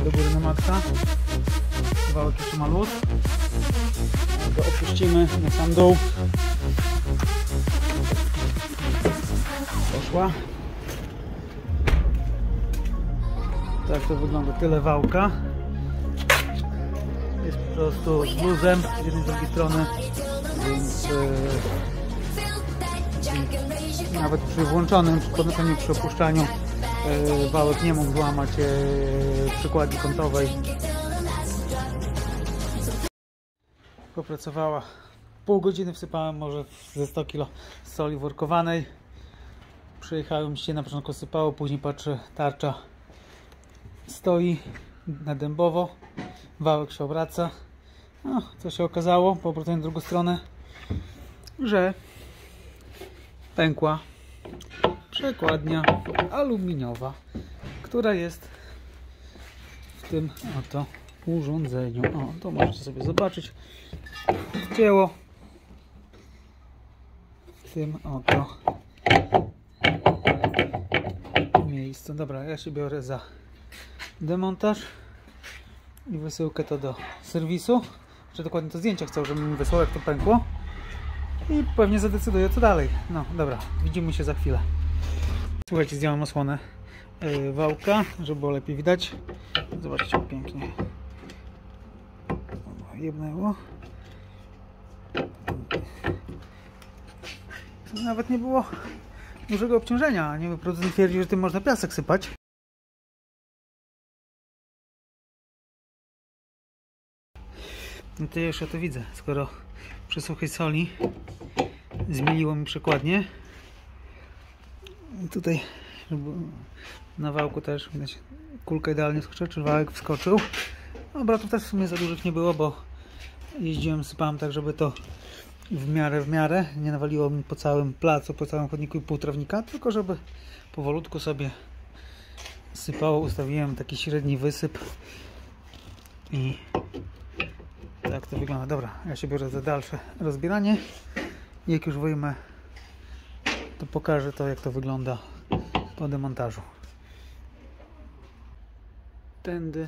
do góry na maksa. Wałek jeszcze ma luz. Go opuścimy na sam dół. Poszła. Tak to wygląda, tyle wałka. Jest po prostu z luzem z jednej i z drugiej strony, więc nawet przy włączonym, przy podnoszeniu, przy opuszczaniu wałek nie mógł złamać przykładni kątowej. Popracowała pół godziny, wsypałem może ze 100 kg soli workowanej. Przejechałem się, na początku sypało, później patrzę, tarcza stoi na dębowo, wałek się obraca. No, co się okazało po obróceniu na drugą stronę, że pękła przekładnia aluminiowa, która jest w tym oto urządzeniu. O, to możecie sobie zobaczyć. Wcięło w tym oto miejscu. Dobra, ja się biorę za demontaż i wysyłkę to do serwisu. Czy dokładnie to zdjęcia chcę, żebym mi wysłał, jak to pękło. I pewnie zadecyduję, co dalej. No dobra, widzimy się za chwilę. Słuchajcie, zdjąłem osłonę wałka, żeby było lepiej widać. Zobaczcie, jak pięknie jebnęło. Nawet nie było dużego obciążenia. Nie, producent twierdzi, że tym można piasek sypać. No to ja już to widzę, skoro przy suchej soli zmieliło mi przekładnię. Tutaj na wałku też widać, kulka idealnie skoczyła, czy wałek wskoczył. Obrotów też w sumie za dużych nie było, bo jeździłem, sypałem tak, żeby to w miarę nie nawaliło mi po całym placu, po całym chodniku i pół trawnika, tylko żeby powolutku sobie sypało. Ustawiłem taki średni wysyp i tak to wygląda. Dobra, ja się biorę za dalsze rozbieranie. Jak już wyjmę, to pokażę to, jak to wygląda po demontażu. Tędy.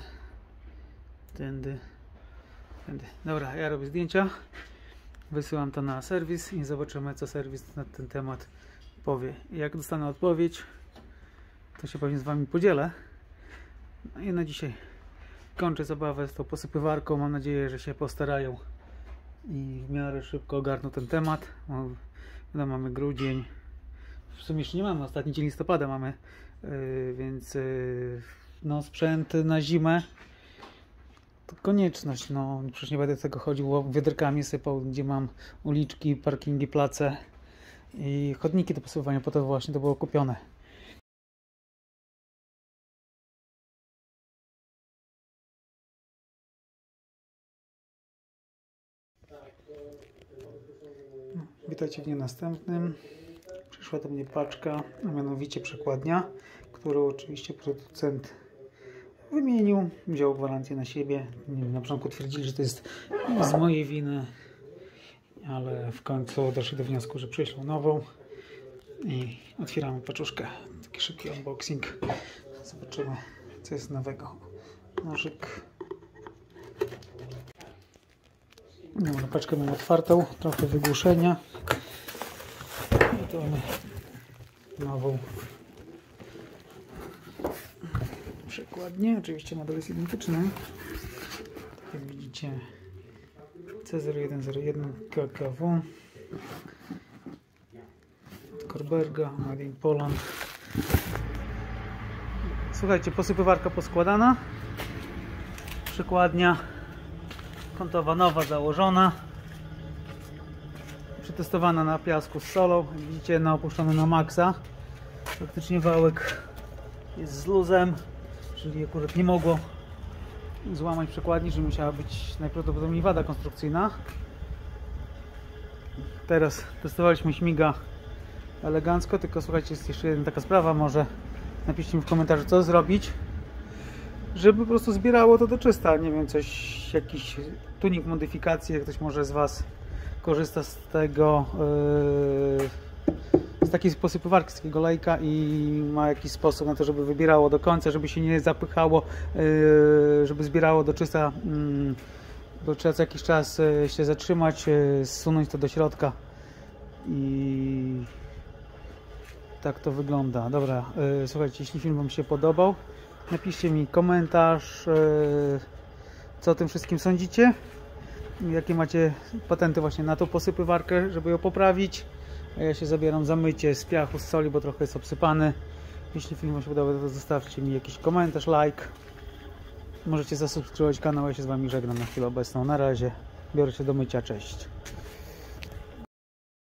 Dobra, ja robię zdjęcia, wysyłam to na serwis i zobaczymy, co serwis na ten temat powie. Jak dostanę odpowiedź, to się pewnie z Wami podzielę. No i na dzisiaj kończę zabawę z tą posypywarką. Mam nadzieję, że się postarają i w miarę szybko ogarną ten temat. No, mamy grudzień. W sumie jeszcze nie mamy, ostatni dzień listopada mamy, więc no, sprzęt na zimę to konieczność. No, przecież nie będę tego chodził wiaderkami sypał, gdzie mam uliczki, parkingi, place i chodniki do posypywania, po to właśnie to było kupione. Witajcie w dniu następnym. Przyszła do mnie paczka, a mianowicie przekładnia, którą oczywiście producent wymienił, wziął gwarancję na siebie. Na początku twierdzili, że to jest z mojej winy, ale w końcu doszli do wniosku, że przyślą nową i otwieramy paczuszkę. Taki szybki unboxing. Zobaczymy, co jest nowego. Nożyk. Dobra, paczkę mam otwartą, trochę wygłuszenia. I to mamy nową przekładnię. Oczywiście model jest identyczny. Tak jak widzicie, C0101 KKW od Korberga, Made in Poland. Słuchajcie, posypywarka poskładana, przekładnia kątowa nowa założona, przetestowana na piasku z solą. Jak widzicie, opuszczony na maksa. Praktycznie wałek jest z luzem, czyli akurat nie mogło złamać przekładni, że musiała być najprawdopodobniej wada konstrukcyjna. Teraz testowaliśmy, śmiga elegancko, tylko słuchajcie, jest jeszcze jedna taka sprawa, może napiszcie mi w komentarzu, co zrobić, żeby po prostu zbierało to do czysta. Nie wiem, coś, jakiś tuning, modyfikacji, jak ktoś może z Was korzysta z tego z takiej posypywarki, z takiego lejka i ma jakiś sposób na to, żeby wybierało do końca, żeby się nie zapychało, żeby zbierało do czysta, bo trzeba co jakiś czas się zatrzymać, zsunąć to do środka i tak to wygląda. Dobra, słuchajcie, jeśli film Wam się podobał, napiszcie mi komentarz, co o tym wszystkim sądzicie, jakie macie patenty właśnie na tą posypywarkę, żeby ją poprawić. A ja się zabieram za mycie z piachu, z soli, bo trochę jest obsypany. Jeśli film Wam się podobał, to zostawcie mi jakiś komentarz, like. Możecie zasubskrybować kanał, ja się z Wami żegnam na chwilę obecną. Na razie, biorę się do mycia, cześć.